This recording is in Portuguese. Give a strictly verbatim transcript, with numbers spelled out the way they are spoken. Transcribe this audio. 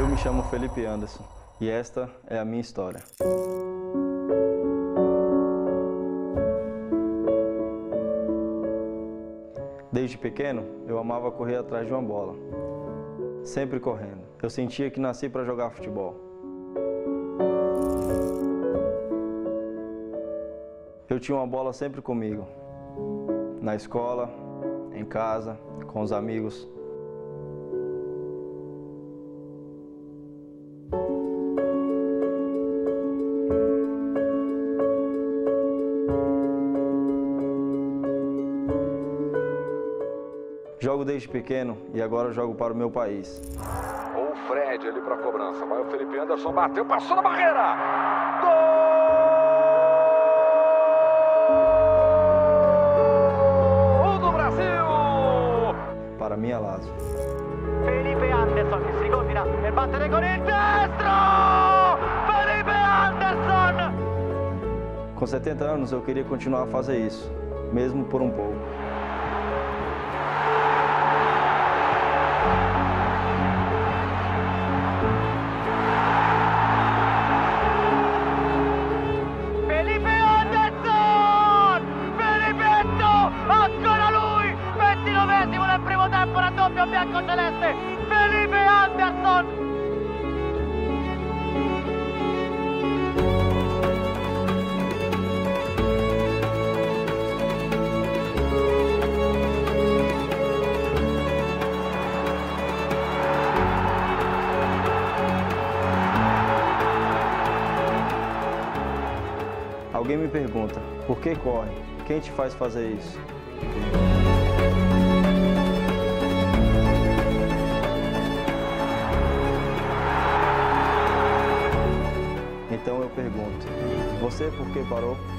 Eu me chamo Felipe Anderson e esta é a minha história. Desde pequeno, eu amava correr atrás de uma bola. Sempre correndo. Eu sentia que nasci para jogar futebol. Eu tinha uma bola sempre comigo. Na escola, em casa, com os amigos. Jogo desde pequeno e agora jogo para o meu país. O Fred ali para a cobrança. Vai o Felipe Anderson, bateu, passou na barreira. Gol do Brasil! Para minha Lazio. Felipe Anderson che si combina per battere con il destro! Felipe Anderson! Com setenta anos eu queria continuar a fazer isso, mesmo por um pouco. Nel primo tempo raddoppio bianco-celeste, Felipe Anderson! Alguém me pergunta, por que corre? Quem te faz fazer isso? Então eu pergunto, você por que parou?